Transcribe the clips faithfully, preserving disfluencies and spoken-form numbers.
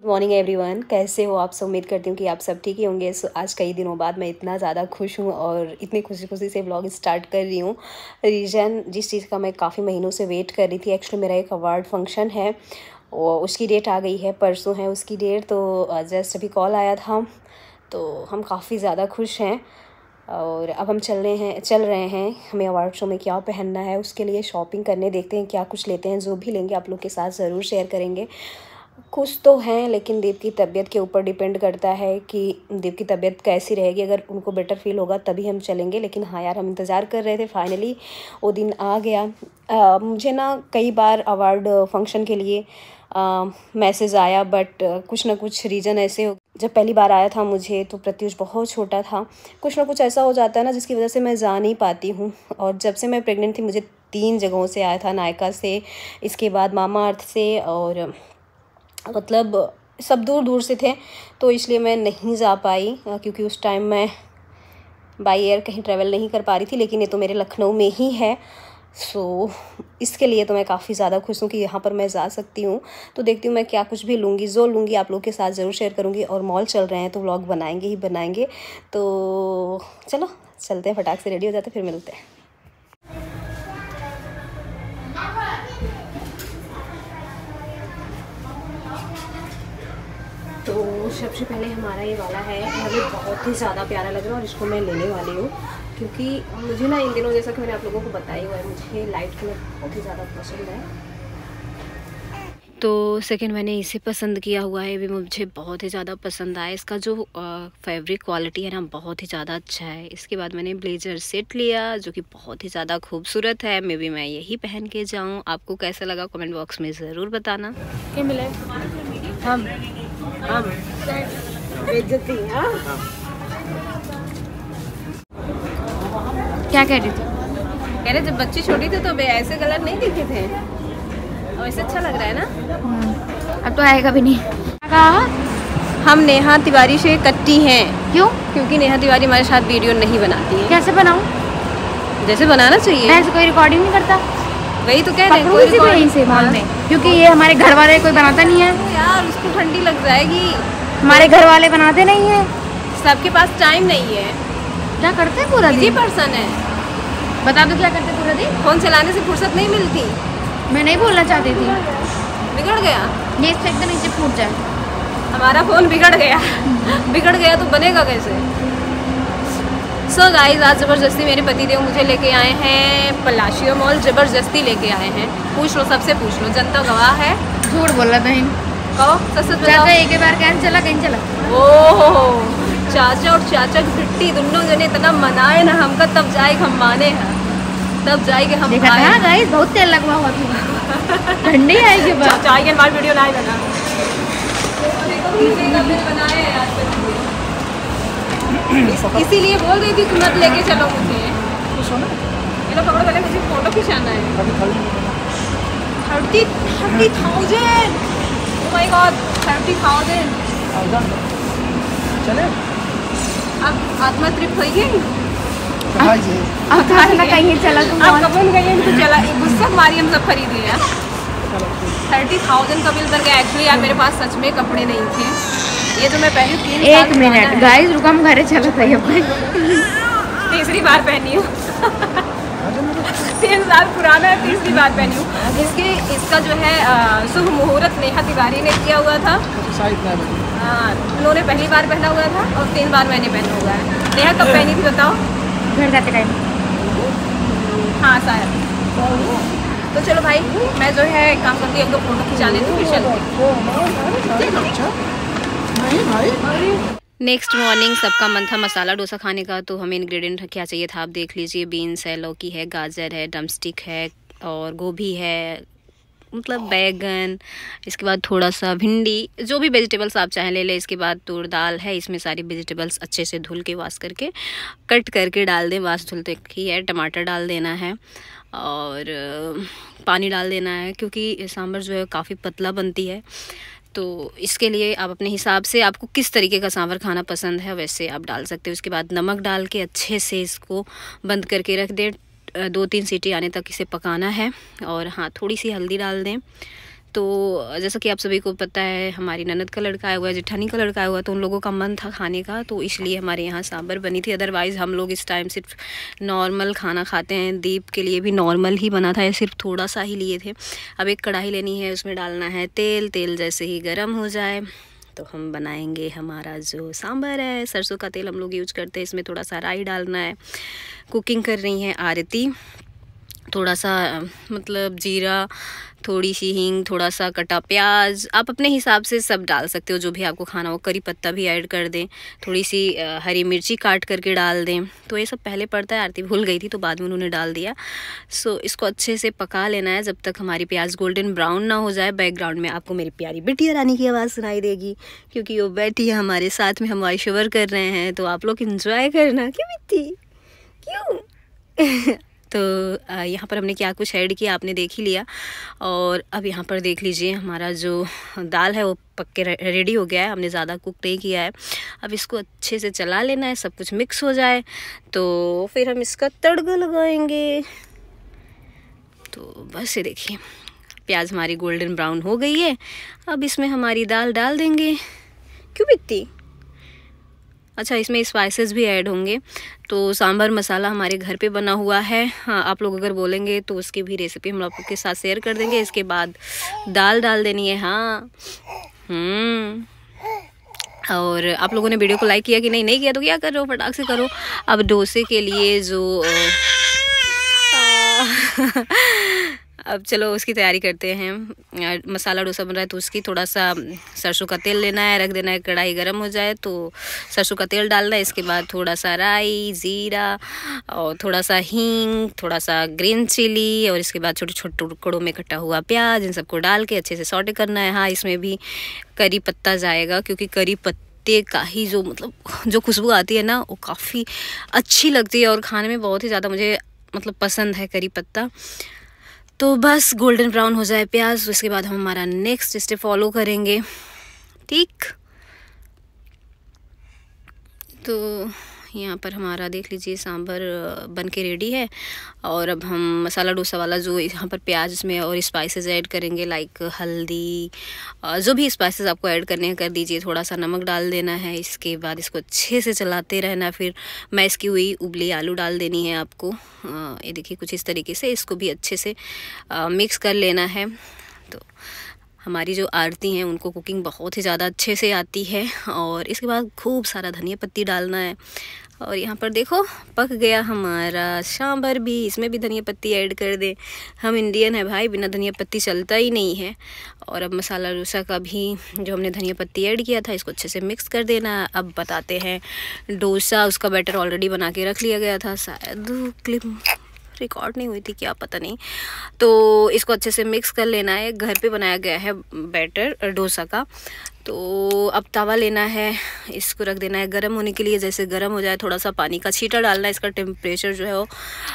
Morning everyone, कैसे हो आप सब। उम्मीद करती हूँ कि आप सब ठीक ही होंगे। सो आज कई दिनों बाद मैं इतना ज़्यादा खुश हूँ और इतनी खुशी खुशी से व्लॉग स्टार्ट कर रही हूँ। रीज़न जिस चीज़ का मैं काफ़ी महीनों से वेट कर रही थी, एक्चुअली मेरा एक अवार्ड फंक्शन है और उसकी डेट आ गई है, परसों है उसकी डेट। तो जस्ट अभी कॉल आया था, तो हम काफ़ी ज़्यादा खुश हैं और अब हम चल रहे हैं चल रहे हैं हमें अवार्ड शो में क्या पहनना है उसके लिए शॉपिंग करने। देखते हैं क्या कुछ लेते हैं, जो भी लेंगे आप लोग के साथ ज़रूर शेयर करेंगे। कुछ तो हैं, लेकिन देव की तबीयत के ऊपर डिपेंड करता है कि देव की तबीयत कैसी रहेगी। अगर उनको बेटर फील होगा तभी हम चलेंगे। लेकिन हाँ यार, हम इंतज़ार कर रहे थे, फाइनली वो दिन आ गया। आ, मुझे ना कई बार अवार्ड फंक्शन के लिए मैसेज आया, बट कुछ ना कुछ रीज़न ऐसे हो। जब पहली बार आया था मुझे तो प्रत्युष बहुत छोटा था। कुछ ना कुछ ऐसा हो जाता है ना जिसकी वजह से मैं जा नहीं पाती हूँ। और जब से मैं प्रेग्नेंट थी मुझे तीन जगहों से आया था, नायका से, इसके बाद मामा अर्थ से, और मतलब सब दूर दूर से थे। तो इसलिए मैं नहीं जा पाई क्योंकि उस टाइम मैं बाई एयर कहीं ट्रैवल नहीं कर पा रही थी। लेकिन ये तो मेरे लखनऊ में ही है, सो इसके लिए तो मैं काफ़ी ज़्यादा खुश हूँ कि यहाँ पर मैं जा सकती हूँ। तो देखती हूँ मैं क्या कुछ भी लूँगी, जो लूँगी आप लोग के साथ ज़रूर शेयर करूँगी। और मॉल चल रहे हैं तो व्लॉग बनाएंगे ही बनाएंगे। तो चलो चलते हैं, फटाक से रेडी हो जाते फिर मिलते हैं। तो सबसे पहले हमारा ये वाला है, मुझे बहुत ही ज़्यादा प्यारा लग रहा है और इसको मैं लेने वाली हूँ क्योंकि मुझे ना इन दिनों, जैसा कि मैंने आप लोगों को बताया हुआ है, मुझे लाइट कलर बहुत ही ज़्यादा पसंद है। तो सेकंड मैंने इसे पसंद किया हुआ है, भी मुझे बहुत ही ज़्यादा पसंद आया। इसका जो फैब्रिक क्वालिटी है ना बहुत ही ज़्यादा अच्छा है। इसके बाद मैंने ब्लेजर सेट लिया जो कि बहुत ही ज़्यादा खूबसूरत है। मे बी मैं यही पहन के जाऊँ। आपको कैसा लगा कमेंट बॉक्स में ज़रूर बताना। क्या मिला हम हम बेइज्जती, हाँ? क्या कह रही थी? कह रहे जब बच्ची छोटी थी तो ऐसे कलर नहीं दिखे थे, और ऐसे अच्छा लग रहा है ना। अब तो आएगा भी नहीं। कहा हम नेहा तिवारी से कट्टी हैं। क्यों? क्योंकि नेहा तिवारी हमारे साथ वीडियो नहीं बनाती है। कैसे बनाऊं? जैसे बनाना चाहिए। ऐसे कोई रिकॉर्डिंग नहीं करता। वही तो कह रहे हैं, कोई रिकॉर्डिंग से मान में, क्योंकि ये हमारे घर वाले कोई बनाता नहीं है यार। उसको ठंडी लग जाएगी। हमारे घर वाले बनाते नहीं है, सबके पास टाइम नहीं है। क्या करते हैं पूरा दिन? पर्सन है, बता दो क्या करते हैं पूरा दिन? फोन चलाने से फुर्सत नहीं मिलती। मैं नहीं बोलना चाहती थी। बिगड़ गया ये, इससे एकदम नीचे फूट जाए। हमारा फोन बिगड़ गया बिगड़ गया तो बनेगा कैसे। सो so गाइस, आज ज़बरदस्ती मेरे पतिदेव मुझे लेके आए हैं पलाशियो मॉल। ज़बरदस्ती लेके आए हैं। पूछ लो, सबसे पूछ लो, जनता गवाह है। झूठ बोला बहन। कहो सच सच बताओ। एक बार कहीं चला कहीं चला। ओहो, चाचा और चाचा की पिट्टी दोनों जने इतना मनाए ना हमका, तब जाए हम माने हैं, तब जाएंगे हम। देखा था गाइस, बहुत तेल लगवा हुआ था। ठंडी आएगी बस। चाय के बाद वीडियो लाए बना बनाए हैं आज तक। इसीलिए बोल रही थी कि मत लेके चलो मुझे। चलो पकड़ो, पहले मुझे फोटो खिंचाना है। Thirty thirty thousand oh my god, thirty thousand चले। अब आत्मा तृप्त हो गई। अब खाना कहीं चला तुम। अब कब गई तो चला, गुस्सा मारी हम सब खरीदे हैं। थर्टी थाउजेंड का बिल कर गया। एक्चुअली यार मेरे पास सच में कपड़े नहीं थे। ये तो मैं पहली तीन एक मिनट गाइस रुका, हम घरे चला था। ये तीसरी बार पहनी हूँ तीन साल पुराना है, तीसरी बार पहनी हूँ। इसके इसका जो है शुभ मुहूर्त नेहा तिवारी ने किया हुआ था। हाँ, उन्होंने पहली बार पहना हुआ था और तीन बार मैंने पहना हुआ है। नेहा कब पहनी थी बताओ? घर जाते टाइम। हाँ शायद। तो चलो भाई, मैं जो है काम करती हूँ, फोटो खिंचा लेती हूँ, फिर चलते। नेक्स्ट मॉर्निंग सबका मन था मसाला डोसा खाने का। तो हमें इंग्रेडिएंट क्या चाहिए था आप देख लीजिए। बीन्स है, लौकी है, गाजर है, ड्रमस्टिक है और गोभी है, मतलब बैगन। इसके बाद थोड़ा सा भिंडी, जो भी वेजिटेबल्स आप चाहें ले लें। इसके बाद तूर दाल है। इसमें सारी वेजिटेबल्स अच्छे से धुल के वाश करके कट करके डाल दें। वाश धुलते ही है। टमाटर डाल देना है और पानी डाल देना है क्योंकि सांभर जो है काफ़ी पतला बनती है। तो इसके लिए आप अपने हिसाब से, आपको किस तरीके का सांभर खाना पसंद है वैसे आप डाल सकते हो। उसके बाद नमक डाल के अच्छे से इसको बंद करके रख दें। दो तीन सीटी आने तक इसे पकाना है। और हाँ, थोड़ी सी हल्दी डाल दें तो जैसा कि आप सभी को पता है, हमारी ननद का लड़का आया हुआ है, जेठानी का लड़का आया हुआ है, तो उन लोगों का मन था खाने का, तो इसलिए हमारे यहाँ सांभर बनी थी। अदरवाइज़ हम लोग इस टाइम सिर्फ नॉर्मल खाना खाते हैं। दीप के लिए भी नॉर्मल ही बना था, सिर्फ थोड़ा सा ही लिए थे। अब एक कढ़ाई लेनी है, उसमें डालना है तेल। तेल जैसे ही गर्म हो जाए तो हम बनाएंगे हमारा जो सांभर है। सरसों का तेल हम लोग यूज करते हैं, इसमें थोड़ा सा राई डालना है। कुकिंग कर रही हैं आरती। थोड़ा सा मतलब जीरा, थोड़ी सी हींग, थोड़ा सा कटा प्याज, आप अपने हिसाब से सब डाल सकते हो जो भी आपको खाना हो। करी पत्ता भी ऐड कर दें, थोड़ी सी हरी मिर्ची काट करके डाल दें। तो ये सब पहले पड़ता है, आरती भूल गई थी तो बाद में उन्होंने डाल दिया। सो इसको अच्छे से पका लेना है जब तक हमारी प्याज गोल्डन ब्राउन ना हो जाए। बैकग्राउंड में आपको मेरी प्यारी बिटिया रानी की आवाज़ सुनाई देगी, क्योंकि वो बैठी है हमारे साथ में, हम वॉइस ओवर कर रहे हैं, तो आप लोग इंजॉय करना। क्यों बिट्टी, क्यों? तो यहाँ पर हमने क्या कुछ ऐड किया आपने देख ही लिया। और अब यहाँ पर देख लीजिए, हमारा जो दाल है वो पक के रेडी हो गया है। हमने ज़्यादा कुक नहीं किया है। अब इसको अच्छे से चला लेना है, सब कुछ मिक्स हो जाए तो फिर हम इसका तड़का लगाएंगे। तो बस ये देखिए, प्याज हमारी गोल्डन ब्राउन हो गई है। अब इसमें हमारी दाल डाल देंगे। क्यों बिकती? अच्छा, इसमें स्पाइसेस भी ऐड होंगे। तो सांभर मसाला हमारे घर पे बना हुआ है। हाँ, आप लोग अगर बोलेंगे तो उसकी भी रेसिपी हम लोग के साथ शेयर कर देंगे। इसके बाद दाल डाल देनी है। हाँ, हम्म और आप लोगों ने वीडियो को लाइक किया कि नहीं? नहीं किया तो क्या कर रहे हो, फटाक से करो। अब डोसे के लिए जो अब चलो उसकी तैयारी करते हैं। मसाला डोसा बन रहा है तो उसकी थोड़ा सा सरसों का तेल लेना है, रख देना है। कढ़ाई गर्म हो जाए तो सरसों का तेल डालना है। इसके बाद थोड़ा सा राई, जीरा और थोड़ा सा हींग, थोड़ा सा ग्रीन चिली, और इसके बाद छोटे छोटे टुकड़ों में कटा हुआ प्याज, इन सबको डाल के अच्छे से सौटे करना है। हाँ, इसमें भी करी पत्ता जाएगा, क्योंकि करी पत्ते का ही जो मतलब जो खुशबू आती है ना, वो काफ़ी अच्छी लगती है और खाने में बहुत ही ज़्यादा मुझे मतलब पसंद है करी पत्ता। तो बस गोल्डन ब्राउन हो जाए प्याज, उसके बाद हम हमारा नेक्स्ट स्टेप फॉलो करेंगे। ठीक, तो यहाँ पर हमारा देख लीजिए सांभर बन के रेडी है। और अब हम मसाला डोसा वाला जो यहाँ पर प्याज इसमें और स्पाइसेस ऐड करेंगे, लाइक हल्दी, जो भी स्पाइसेस आपको ऐड करने हैं कर दीजिए। थोड़ा सा नमक डाल देना है। इसके बाद इसको अच्छे से चलाते रहना। फिर मैश की हुई उबली आलू डाल देनी है आपको। ये देखिए कुछ इस तरीके से इसको भी अच्छे से मिक्स कर लेना है। तो हमारी जो आरती हैं उनको कुकिंग बहुत ही ज़्यादा अच्छे से आती है। और इसके बाद खूब सारा धनिया पत्ती डालना है। और यहाँ पर देखो पक गया हमारा सांभर भी, इसमें भी धनिया पत्ती ऐड कर दे। हम इंडियन है भाई, बिना धनिया पत्ती चलता ही नहीं है। और अब मसाला डोसा का भी जो हमने धनिया पत्ती ऐड किया था, इसको अच्छे से मिक्स कर देना। अब बताते हैं डोसा, उसका बैटर ऑलरेडी बना के रख लिया गया था, शायद क्लिप रिकॉर्ड नहीं हुई थी क्या पता नहीं। तो इसको अच्छे से मिक्स कर लेना है। घर पे बनाया गया है बैटर डोसा का। तो अब तवा लेना है, इसको रख देना है गर्म होने के लिए। जैसे गर्म हो जाए थोड़ा सा पानी का छींटा डालना है, इसका टेम्परेचर जो है वो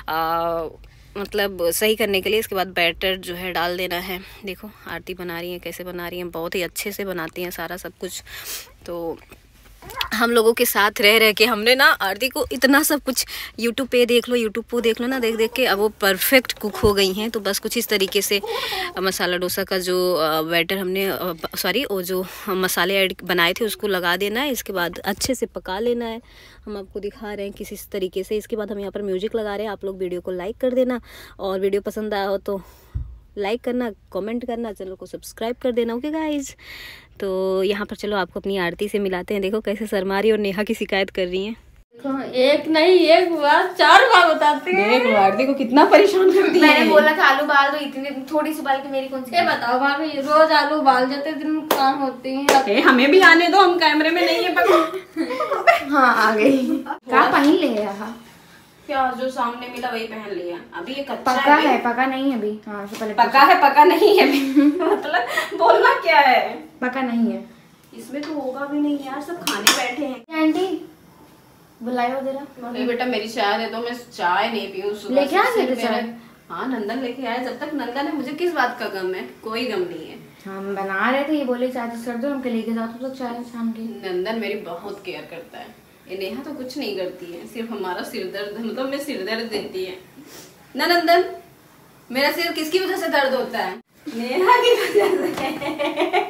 आ, मतलब सही करने के लिए। इसके बाद बैटर जो है डाल देना है। देखो आरती बना रही हैं, कैसे बना रही हैं, बहुत ही अच्छे से बनाती हैं सारा सब कुछ। तो हम लोगों के साथ रह रह के हमने ना आरती को इतना सब कुछ यूट्यूब पे देख लो, यूट्यूब पे देख लो ना, देख देख के अब वो परफेक्ट कुक हो गई हैं। तो बस कुछ इस तरीके से मसाला डोसा का जो बैटर हमने सॉरी वो जो मसाले ऐड बनाए थे उसको लगा देना है। इसके बाद अच्छे से पका लेना है। हम आपको दिखा रहे हैं किसी इस तरीके से। इसके बाद हम यहाँ पर म्यूजिक लगा रहे हैं। आप लोग वीडियो को लाइक कर देना, और वीडियो पसंद आया हो तो लाइक करना, कमेंट करना, चैनल को सब्सक्राइब कर देना। ओके गाइज, तो यहाँ पर चलो आपको अपनी आरती से मिलाते हैं। देखो कैसे शर्मा रही और नेहा की शिकायत कर रही हैं। एक नहीं एक बार चार बार बताते हैं। देख आरती को कितना परेशान करती है। मैंने बोला था आलू बाल दो, इतनी थोड़ी सी बाल की मेरी कौन सी। ये बताओ भाभी, रोज आलू बाल जाते दिन काम होती है। हमें भी आने दो, हम कैमरे में नहीं है। हाँ आ गई। क्या पहन ले रहा? क्या जो सामने मिला वही पहन लिया। अभी ये कच्चा पका है, है, पका नहीं है अभी। हाँ पहले पका है, पका नहीं है मतलब बोलना क्या है, पका नहीं है। इसमें तो होगा भी नहीं यार, सब खाने बैठे हैं। आंटी बुलाओ जरा। नहीं बेटा मेरी चाय दे दो, मैं चाय नहीं पीऊँ सुबह। लेके आ गए चाय? हाँ नंदन लेके आया। जब तक नंदन है मुझे किस बात का गम है, कोई गम नहीं है। हम बना रहे थे, ये बोले चाय कर दो, हमके लेके जाओ तो चाय शाम की। नंदन मेरी बहुत केयर करता है। ये नेहा तो कुछ नहीं करती है, सिर्फ हमारा सिर दर्द मतलब मैं सिर दर्द देती है ना। नंदन मेरा सिर किसकी वजह से दर्द होता है? नेहा की वजह से।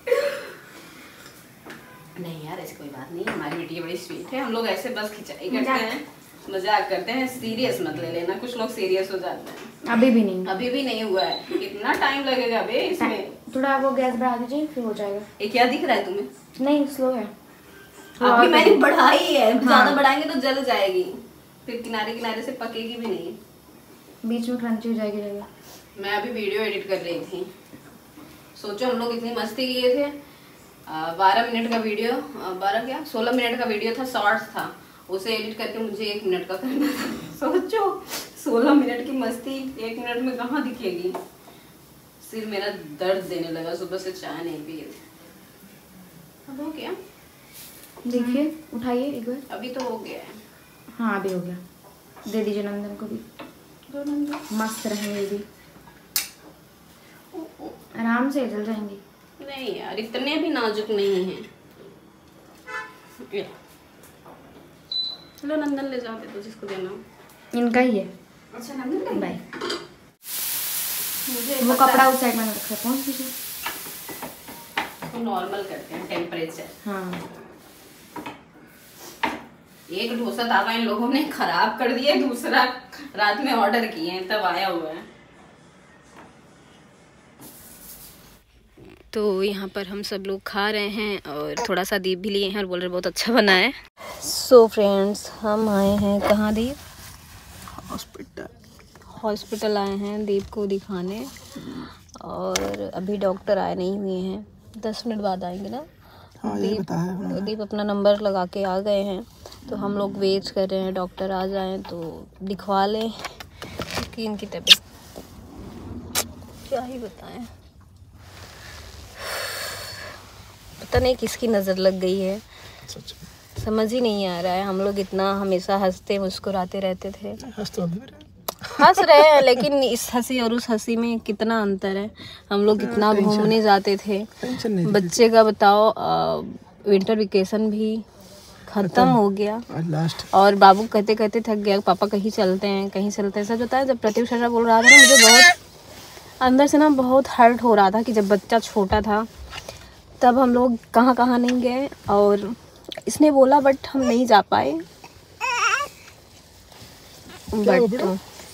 नहीं यार ऐसी कोई बात नहीं, हमारी बेटी बड़ी स्वीट है। हम लोग ऐसे बस खिंचाई करते हैं, मजाक करते हैं, सीरियस मत ले लेना। कुछ लोग सीरियस हो जाते हैं। अभी भी नहीं, अभी भी नहीं हुआ है। कितना टाइम लगेगा बे इसमें? थोड़ा वो गैस बढ़ा दीजिए फिर हो जाएगा। ये क्या दिख रहा है तुम्हें? नहीं स्लो है। अभी मैंने बढ़ाई है, ज्यादा बढ़ाएंगे तो जल जाएगी, फिर किनारे किनारे से पकेगी भी नहीं, बीच में क्रंची हो जाएगी जगह। मैं अभी वीडियो एडिट कर रही थी। सोचो हम लोग इतनी मस्ती किए थे। बारह मिनट का वीडियो, बारह क्या सोलह मिनट का वीडियो था, शॉर्ट्स था, उसे एडिट करके मुझे एक मिनट का करना था। सोचो सोलह मिनट की मस्ती एक मिनट में कहाँ दिखेगी। सिर मेरा दर्द देने लगा, सुबह से चाय नहीं पी थी। अब हो गया, देखिए उठाइए एक बार। अभी तो हो गया है। हाँ अभी हो गया। दे दीजिए नंदन को भी। दो नंबर मस्त रहेंगे भी, आराम से जल जाएंगे। नहीं यार इतने भी नाजुक नहीं हैं। चलो नंदन ले जाओ, तो जिसको देना इनका ही है। अच्छा नंदन बाय। मुझे वो कपड़ा उस साइड में रखा है, पहुँच दीजिए। तो नॉर्मल करते हैं टेम्परेचर। हाँ एक डोसा तावा इन लोगों ने खराब कर दिया, दूसरा रात में ऑर्डर किए हैं तब आया हुआ है। तो यहाँ पर हम सब लोग खा रहे हैं और थोड़ा सा दीप भी लिए हैं और बोल रहे बहुत अच्छा बना है। सो फ्रेंड्स हम आए हैं कहाँ दीप? हॉस्पिटल। हॉस्पिटल आए हैं दीप को दिखाने, और अभी डॉक्टर आए नहीं हुए हैं, दस मिनट बाद आएंगे ना। हाँ, दीप दीप अपना नंबर लगा के आ गए हैं, तो हम लोग वेट कर रहे हैं डॉक्टर आ जाएं तो दिखवा लें, क्योंकि इनकी तबीयत क्या ही बताएं, पता नहीं किसकी नज़र लग गई है, समझ ही नहीं आ रहा है। हम लोग इतना हमेशा हंसते मुस्कुराते रहते थे, हंस रहे हैं, लेकिन इस हंसी और उस हंसी में कितना अंतर है। हम लोग कितना घूमने जाते थे, बच्चे का बताओ, विंटर वेकेशन भी खत्म हो गया और बाबू कहते कहते थक गया, पापा कहीं चलते हैं कहीं चलते हैं। सच होता है, जब प्रत्युष ऐसा बोल रहा था ना, मुझे बहुत अंदर से ना बहुत हर्ट हो रहा था कि जब बच्चा छोटा था तब हम लोग कहाँ कहाँ नहीं गए, और इसने बोला बट हम नहीं जा पाए। बट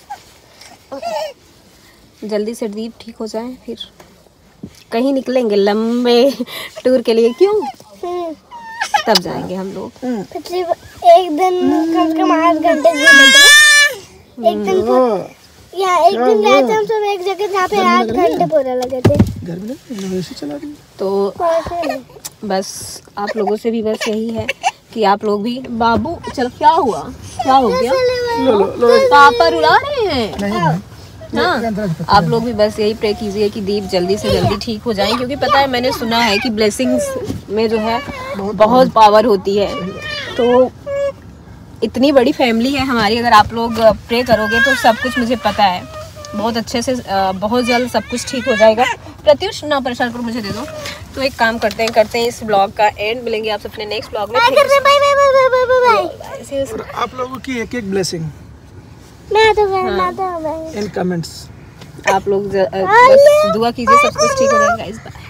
जल्दी से दीप ठीक हो जाए फिर कहीं निकलेंगे लंबे टूर के लिए, क्यों तब जाएंगे हम लोग। एक दिन कम से कम आठ घंटे एक दिन या एक दिन गए थे हम सब एक जगह जहाँ पे आठ घंटे पूरे लगे थे। घर में चला दी। तो बस आप लोगों से भी बस यही है कि आप लोग भी, बाबू चल क्या हुआ, क्या हो गया? लो लो लो, पापा रुला रहे हैं। नहीं, हाँ, आप लोग भी बस यही प्रे कीजिए कि दीप जल्दी से जल्दी ठीक हो जाए, क्योंकि पता है मैंने सुना है कि ब्लेसिंग्स में जो है बहुत पावर होती है। तो इतनी बड़ी फैमिली है हमारी, अगर आप लोग प्रे करोगे तो सब कुछ, मुझे पता है बहुत अच्छे से, बहुत जल्द सब कुछ ठीक हो जाएगा। प्रत्युष ना परेशान करो, मुझे दे दो। तो एक काम करते हैं करते हैं इस ब्लॉग का एंड, मिलेंगे आपसे अपने नेक्स्ट ब्लॉग में। आप लोगों की एक एक ब्लेसिंग मैं तो इन कमेंट्स। आप लोग बस दुआ कीजिए सब कुछ ठीक हो जाएगा।